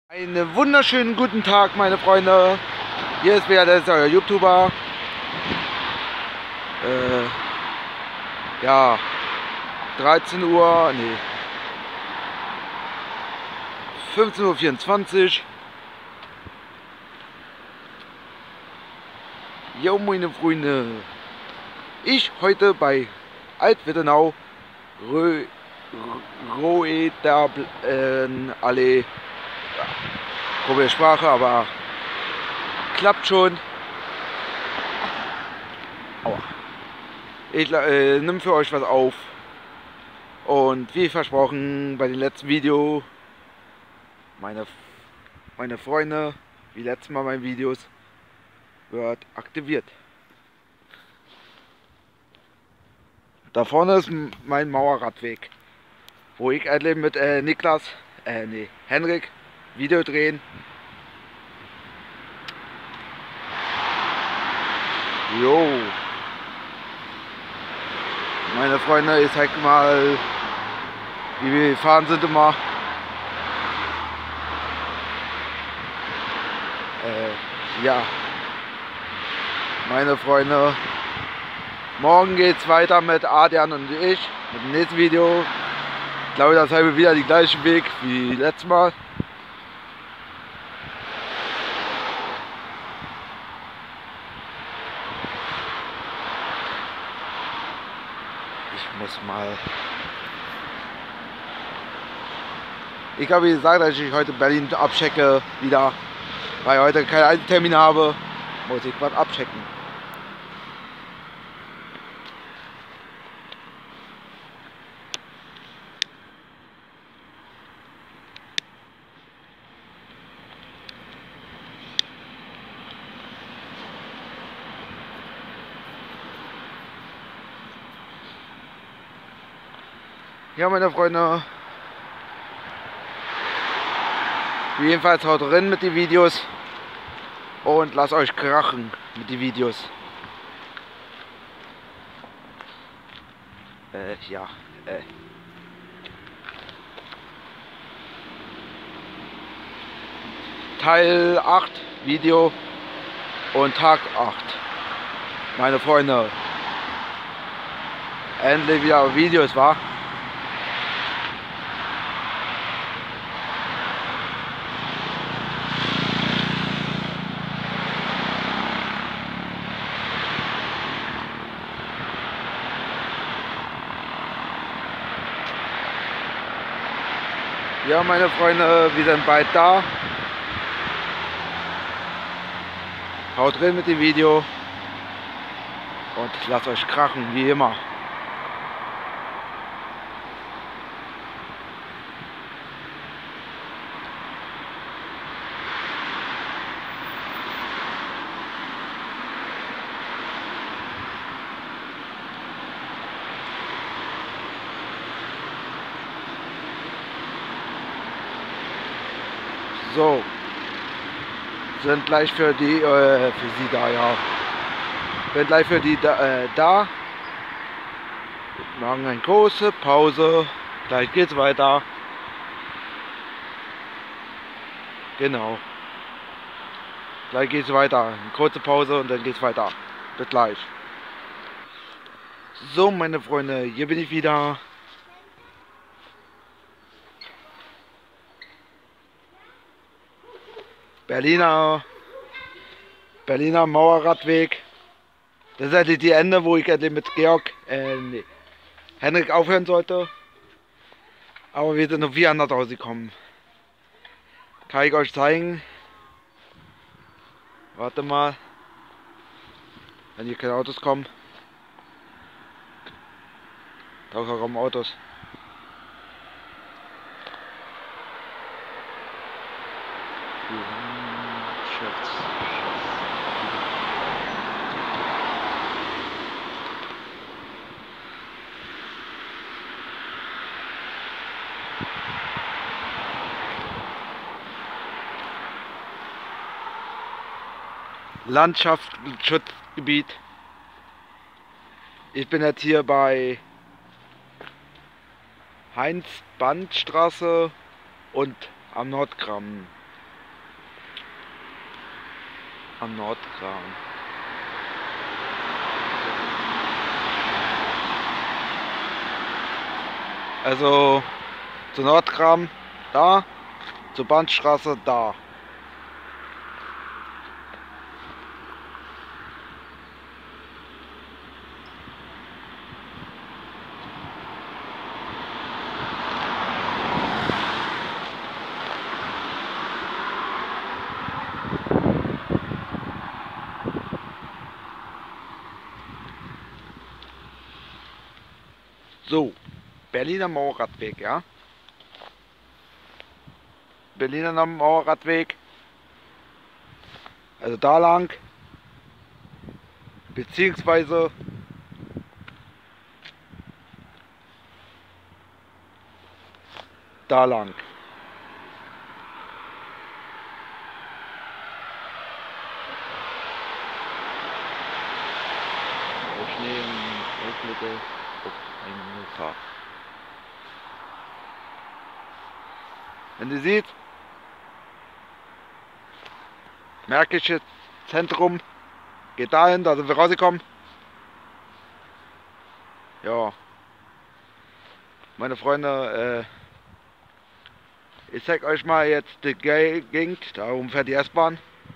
Einen wunderschönen guten Tag, meine Freunde. Hier ist wieder euer YouTuber. Ja, 13 Uhr, nee, 15:24 Uhr. Jo, meine Freunde. Ich heute bei Alt-Wittenau, Roeder Allee. Ja, komische Sprache, aber klappt schon. Aua. Ich nehme für euch was auf. Und wie versprochen bei dem letzten Video, meine Freunde, wie letztes Mal meine Videos, wird aktiviert. Da vorne ist mein Mauerradweg, wo ich endlich mit Henrik Video drehen. Jo. Meine Freunde, ich zeig mal, wie wir gefahren sind immer. Ja. Meine Freunde, morgen geht's weiter mit Adrian und ich, mit dem nächsten Video. Ich glaube, das haben wir wieder den gleichen Weg wie letztes Mal. Ich muss mal. Ich habe gesagt, dass ich heute Berlin abchecke wieder, weil ich heute keinen Einzeltermin habe, muss ich was abchecken. Ja, meine Freunde, jedenfalls haut rein mit den Videos und lasst euch krachen mit den Videos. Teil 8 Video und Tag 8. Meine Freunde, endlich wieder Videos, wa? Ja, meine Freunde, wir sind bald da. Haut rein mit dem Video und lasst euch krachen, wie immer. So, sind gleich für die, für sie da, ja. Sind gleich für die da. Wir machen eine große Pause. Gleich geht's weiter. Genau. Gleich geht's weiter. Eine kurze Pause und dann geht's weiter. Bis gleich. So, meine Freunde, hier bin ich wieder. Berliner Mauerradweg. Das ist eigentlich die Ende, wo ich endlich mit Henrik aufhören sollte. Aber wir sind noch wie anders rausgekommen. Kann ich euch zeigen. Warte mal. Wenn hier keine Autos kommen. Da kommen Autos. Landschaftsschutzgebiet. Ich bin jetzt hier bei Heinz-Band-Straße und am Nordgramm. am Nordgraben. Also zur Nordgraben da, zur Bahnstraße da. So, Berliner Mauerradweg, ja. Berliner Mauerradweg. Also da lang. Beziehungsweise da lang. Schnee und Rückblicke auf einen Tag. Wenn ihr seht, Märkisches Zentrum, geht dahin, da sind wir rausgekommen. Ja, meine Freunde, ich zeig euch mal jetzt die Gegend, darum fährt die S-Bahn.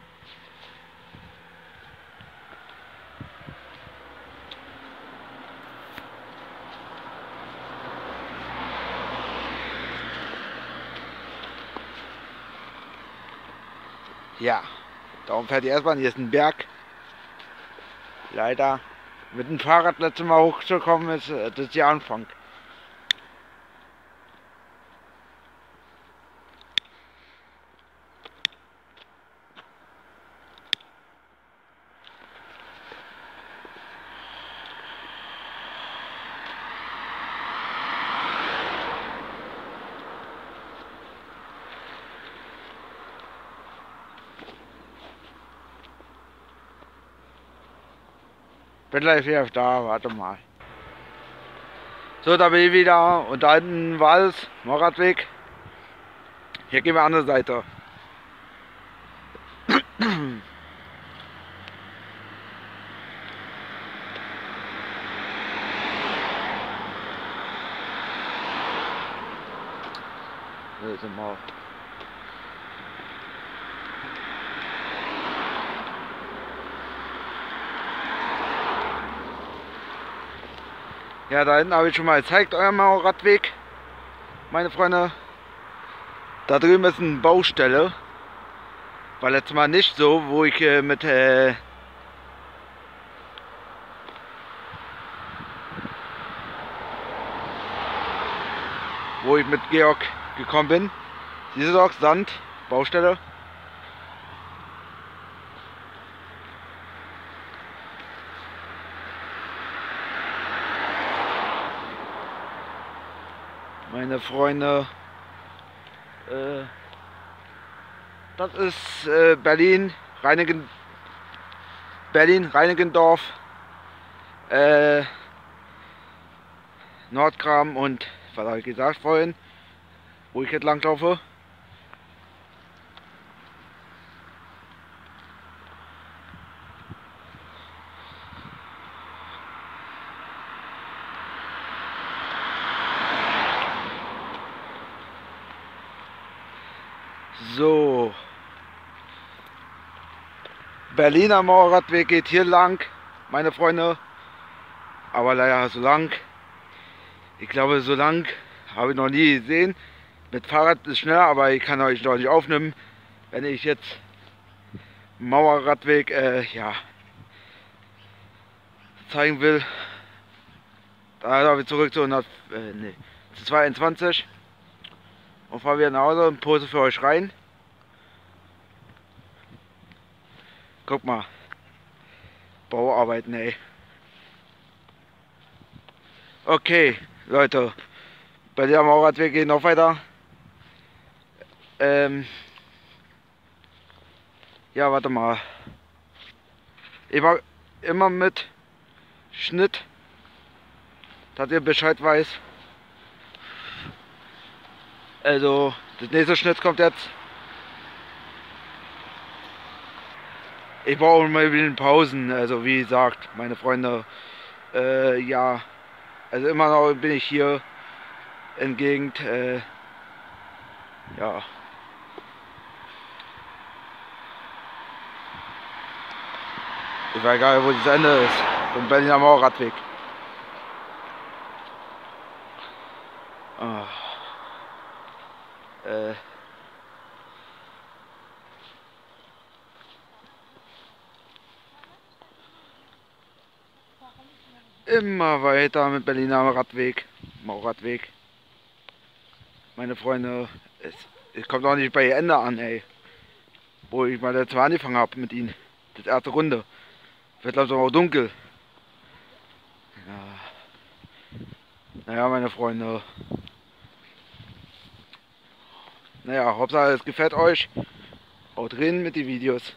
Ja, darum fährt die S-Bahn. Hier ist ein Berg. Leider mit dem Fahrrad letztes Mal hochzukommen ist, das ist der Anfang. Bin gleich wieder da, warte mal. So, da bin ich wieder und da hinten war es, Mauerradweg. Hier gehen wir an der Seite. Das ist immer. Ja, da hinten habe ich schon mal gezeigt, euer Mauerradweg, meine Freunde. Da drüben ist eine Baustelle. War letztes Mal nicht so, wo ich mit Georg gekommen bin. Siehst du doch, Sand, Baustelle. Meine Freunde, das ist Reinigendorf, Nordgraben und, was habe ich gesagt vorhin, wo ich jetzt lang laufe. So, Berliner Mauerradweg geht hier lang, meine Freunde, aber leider so lang. Ich glaube, so lang habe ich noch nie gesehen. Mit Fahrrad ist schneller, aber ich kann euch doch nicht aufnehmen, wenn ich jetzt Mauerradweg ja, zeigen will. Da habe ich zurück zu 22 und fahre wieder nach Hause und pose für euch rein. Guck mal, Bauarbeiten, ey. Okay, Leute, bei der Mauerradweg geht noch weiter. Ja, warte mal. Ich war immer mit Schnitt, dass ihr Bescheid weiß. Also, das nächste Schnitt kommt jetzt. Ich brauche mal ein bisschen Pausen, also wie gesagt, meine Freunde, ja, also immer noch bin ich hier in Gegend, ja. Ich weiß gar nicht, wo das Ende ist, vom Berliner Mauerradweg. Ah, äh. Immer weiter mit Berliner Radweg, Mauerradweg. Meine Freunde, es kommt auch nicht bei Ende an, ey. Wo ich mal letztes Mal angefangen habe mit ihnen. Das erste Runde. Wird langsam auch dunkel. Ja. Naja, meine Freunde. Naja, Hauptsache es gefällt euch. Haut rein mit den Videos.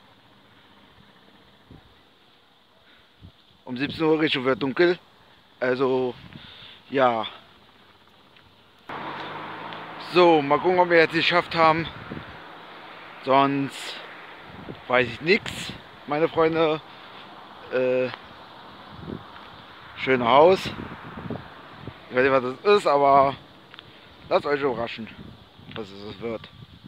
Um 17 Uhr ist schon wieder dunkel. Also, ja. So, mal gucken, ob wir jetzt geschafft haben. Sonst weiß ich nichts, meine Freunde. Schönes Haus. Ich weiß nicht, was das ist, aber lasst euch überraschen, was es wird.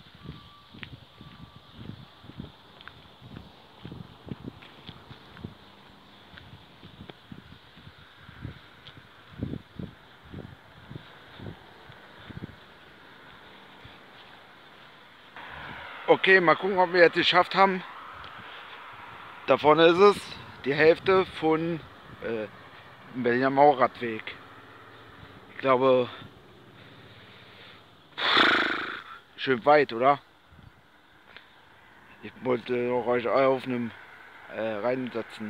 Okay, mal gucken, ob wir jetzt geschafft haben. Da vorne ist es, die Hälfte von dem Berliner Mauerradweg. Ich glaube, schön weit, oder? Ich wollte auch euch auf einem reinsetzen.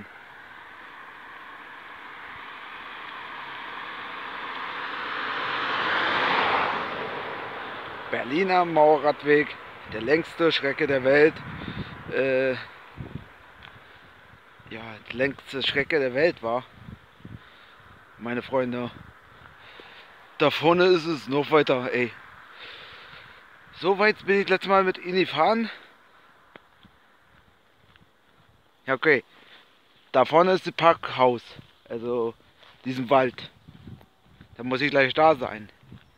Berliner Mauerradweg, der längste Strecke der Welt. Ja, die längste Strecke der Welt war. Meine Freunde. Da vorne ist es noch weiter, ey. So weit bin ich letztes Mal mit Ihnen gefahren. Ja, okay. Da vorne ist das Parkhaus. Also diesen Wald. Da muss ich gleich da sein.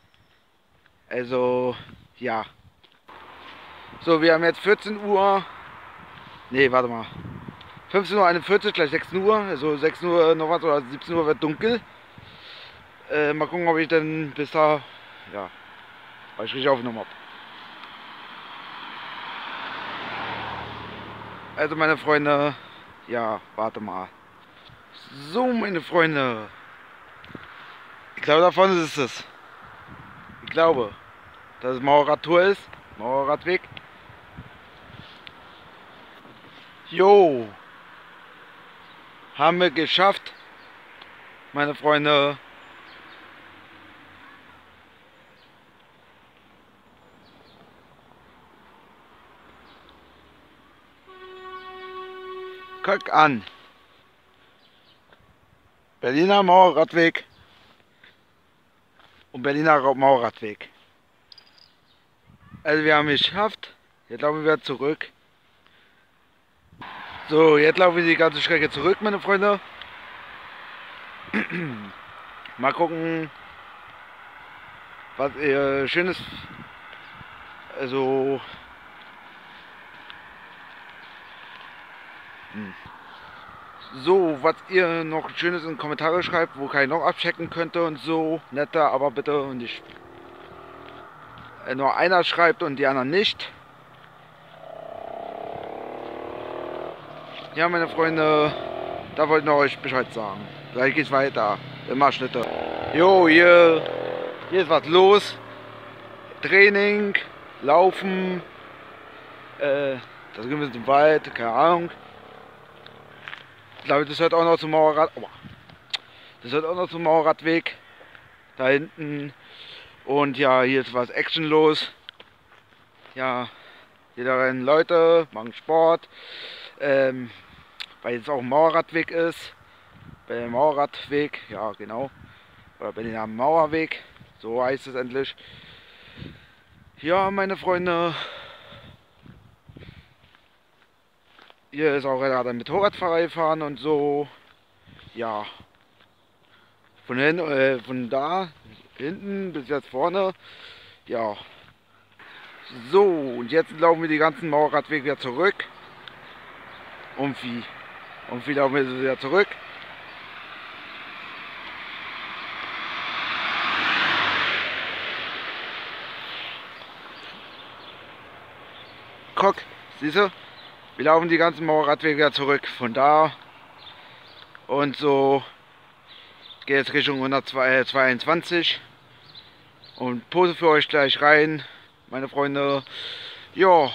Also, ja. So, wir haben jetzt 14 Uhr. Nee, warte mal. 15:41 Uhr, gleich 16 Uhr. Also 16 Uhr noch was oder 17 Uhr wird dunkel. Mal gucken, ob ich dann bis da, ja, euch richtig aufgenommen habe. Also meine Freunde, ja, warte mal. So, meine Freunde. Ich glaube, da vorne ist es. Ich glaube, dass es Mauerradtour ist. Mauerradweg. Jo. Haben wir geschafft. Meine Freunde. Guck an. Berliner Mauerradweg. Und Berliner Mauerradweg. Also wir haben es geschafft. Jetzt laufen wir wieder zurück. So, jetzt laufen wir die ganze Strecke zurück, meine Freunde. Mal gucken, was ihr Schönes, also so, was ihr noch Schönes in die Kommentare schreibt, wo kann ich noch abchecken könnte und so, netter, aber bitte und nicht nur einer schreibt und die anderen nicht. Ja, meine Freunde, da wollte ich euch Bescheid sagen. Gleich geht's weiter. Immer Schnitte. Jo, hier ist was los. Training, Laufen. Das gehen wir zum Wald, keine Ahnung. Ich glaube, das hört auch noch zum Mauerrad. Oh, das hört auch noch zum Mauerradweg. Da hinten. Und ja, hier ist was Action los. Ja, hier da rennen Leute, machen Sport. Weil jetzt auch ein Mauerradweg ist. Berliner Mauerradweg, ja genau. Oder Berliner Mauerweg, so heißt es endlich. Ja, meine Freunde. Hier ist auch gerade mit Motorradfahrer fahren und so. Ja. Von da hinten bis jetzt vorne. Ja. So, und jetzt laufen wir die ganzen Mauerradwege wieder zurück. Und wie laufen wir wieder zurück? Guck, siehst du? Wir laufen die ganzen Mauerradwege wieder zurück. Von da und so geht es Richtung 122 und pose für euch gleich rein, meine Freunde. Ja,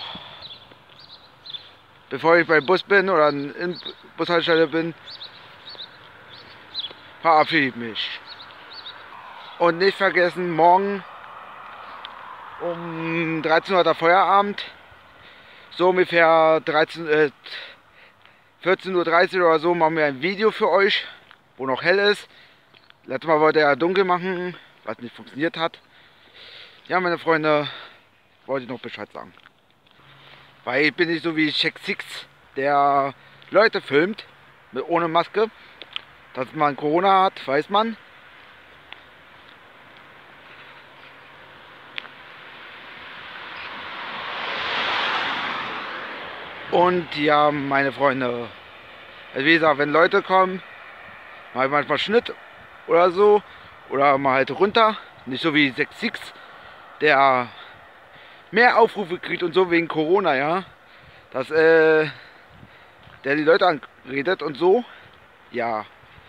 bevor ich beim Bus bin oder in Bushaltestelle bin, verabschiede ich mich. Und nicht vergessen, morgen um 13 Uhr der Feierabend. So ungefähr 14:30 Uhr oder so machen wir ein Video für euch, wo noch hell ist. Letztes Mal wollte er dunkel machen, was nicht funktioniert hat. Ja, meine Freunde, wollte ich noch Bescheid sagen. Weil ich bin nicht so wie Check Six, der Leute filmt, ohne Maske. Dass man Corona hat, weiß man. Und ja, meine Freunde, also wie gesagt, wenn Leute kommen, mache ich manchmal Schnitt oder so, oder mal halt runter, nicht so wie 6-6, der mehr Aufrufe kriegt und so wegen Corona, ja, dass der die Leute anredet und so, ja.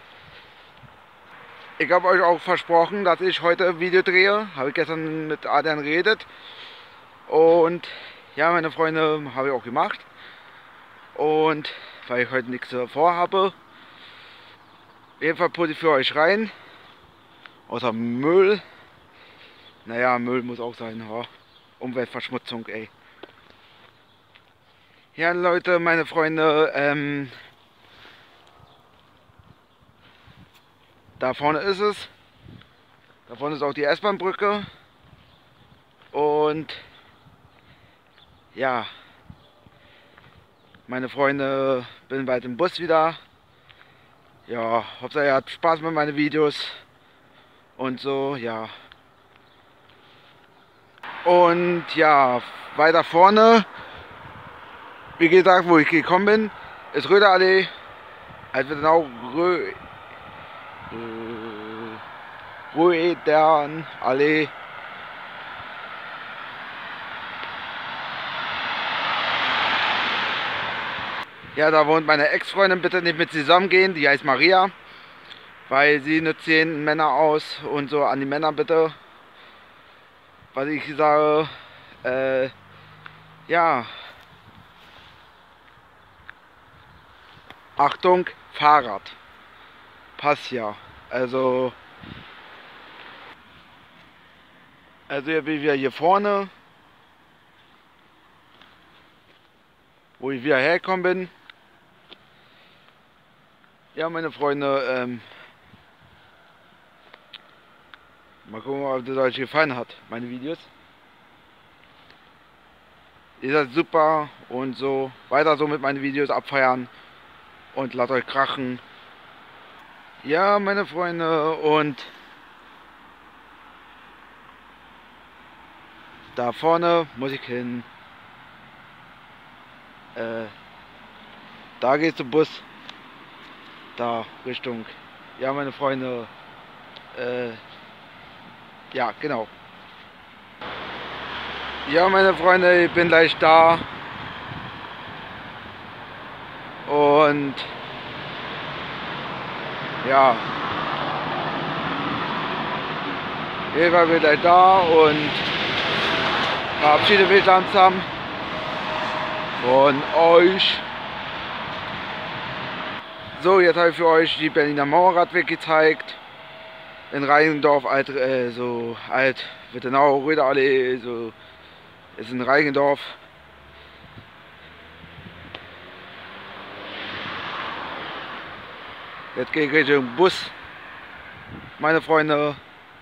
Ich habe euch auch versprochen, dass ich heute ein Video drehe, habe ich gestern mit Adrian geredet und ja, meine Freunde, habe ich auch gemacht. Und weil ich heute nichts vorhabe, jedenfalls putze ich für euch rein. Außer Müll. Naja, Müll muss auch sein, ja. Umweltverschmutzung, ey. Ja, Leute, meine Freunde, da vorne ist es. Da vorne ist auch die S-Bahn-Brücke. Und ja, meine Freunde, bin bald im Bus wieder. Ja, Hauptsache ihr habt Spaß mit meinen Videos und so, ja. Und ja, weiter vorne, wie gesagt, wo ich gekommen bin, ist Röderallee. Also genau Rödernallee. Ja, da wohnt meine Ex-Freundin, bitte nicht mit zusammengehen, die heißt Maria, weil sie nutzt 10 Männer aus und so an die Männer bitte. Was ich sage, ja, Achtung, Fahrrad, passt ja, also jetzt bin ich wieder hier vorne, wo ich wieder hergekommen bin. Ja, meine Freunde, mal gucken, ob das euch gefallen hat, meine Videos. Ihr seid super und so, weiter so mit meinen Videos abfeiern und lasst euch krachen. Ja, meine Freunde, und da vorne muss ich hin. Da geht der Bus. Da Richtung. Ja, meine Freunde. Ja, genau. Ja, meine Freunde, ich bin gleich da. Und ja. Eva bin gleich da und verabschiede mich langsam von euch. So, jetzt habe ich für euch die Berliner Mauerradweg gezeigt. In Reinigendorf, so Alt-Wittenau, Röderallee, so ist in Reinigendorf. Jetzt gehe ich Richtung Bus, meine Freunde.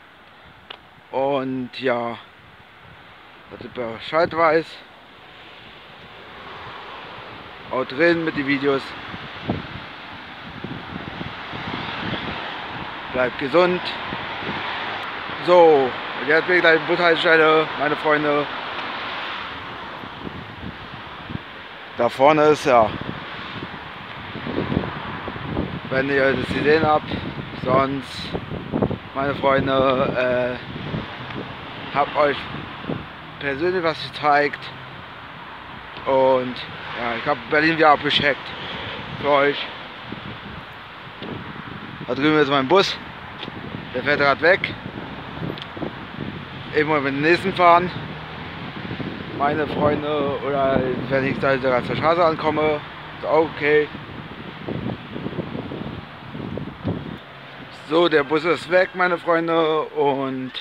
Und ja, dass ihr Bescheid weiß. Haut drin mit den Videos. Bleibt gesund. So, und jetzt bin ich gleich in Bushaltestelle, meine Freunde. Da vorne ist ja, wenn ihr das gesehen habt, sonst, meine Freunde, hab euch persönlich was gezeigt und ja, ich habe Berlin wieder abgecheckt für euch. Da drüben ist mein Bus, der fährt gerade weg. Ich muss mit dem nächsten fahren, meine Freunde, oder wenn ich da zur Straße ankomme, ist auch okay. So, der Bus ist weg, meine Freunde, und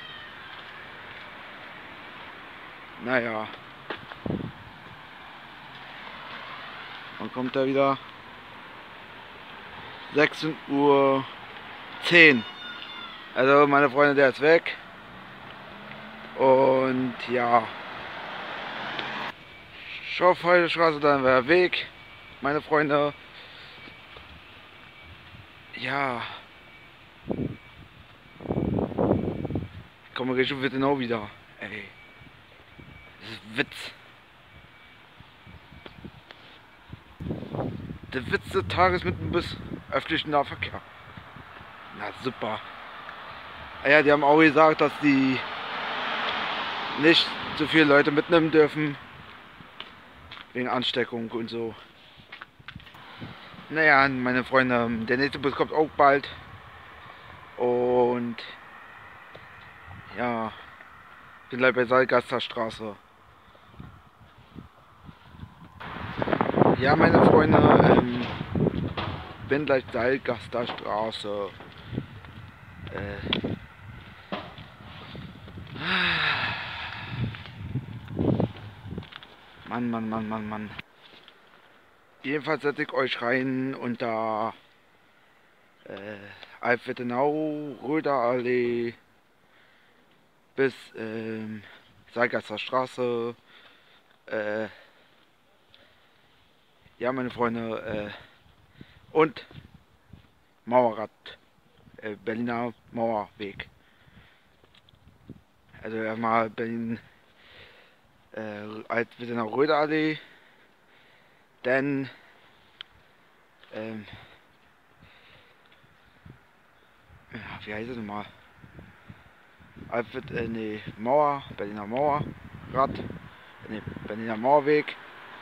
naja, wann kommt er wieder? 16:10 Uhr. Also meine Freunde, der ist weg. Und ja, Schorfheide-Straße, dann wäre Weg, meine Freunde. Ja, ich komme gleich schon genau wieder. Ey, das ist Witz. Der Witz des Tages mit dem Bus, öffentlichen Nahverkehr. Na super. Ja, die haben auch gesagt, dass die nicht so viele Leute mitnehmen dürfen. Wegen Ansteckung und so. Naja, meine Freunde, der nächste Bus kommt auch bald. Und ja, bin gleich bei Saalgaster Straße. Ja, meine Freunde, bin gleich Saalgaster Straße. Mann. Jedenfalls setze ich euch rein unter Alfwettenau, Röder Allee bis Saalgaster Straße. Ja, meine Freunde, und Mauerrad, Berliner Mauerweg. Also erstmal Berlin, Alfwettenau, Röder Allee, dann ja, wie heißt es nochmal? Mauer, Berliner Mauerrad, Berliner Mauerweg.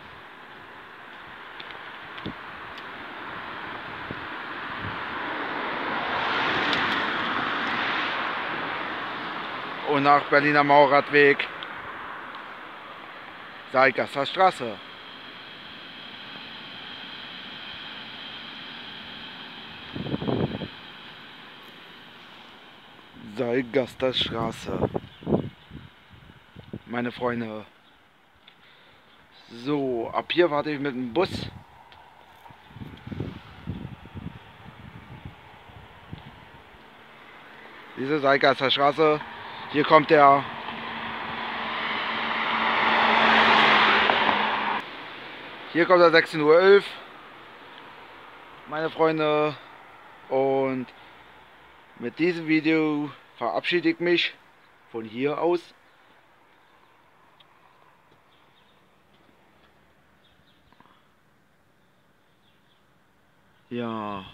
Und nach Berliner Mauerradweg Saalgaster Straße. Saalgaster Straße. Meine Freunde. So, ab hier warte ich mit dem Bus. Diese Saalgaster Straße. Hier kommt der. Hier kommt der 16:11 Uhr. Meine Freunde. Und mit diesem Video verabschiede ich mich von hier aus. Ja.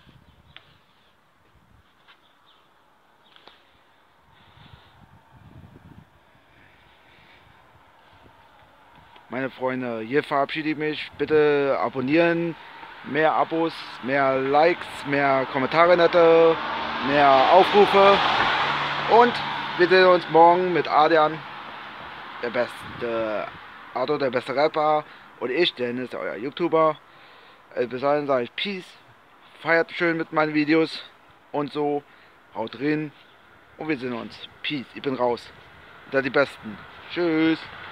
Meine Freunde, hier verabschiede ich mich. Bitte abonnieren, mehr Abos, mehr Likes, mehr Kommentare nette, mehr Aufrufe. Und wir sehen uns morgen mit Adrian, der beste Arthur, der beste Rapper, und ich, Dennis, euer YouTuber. Bis dahin sage ich Peace, feiert schön mit meinen Videos und so, haut rein und wir sehen uns. Peace, ich bin raus. Seid die Besten. Tschüss.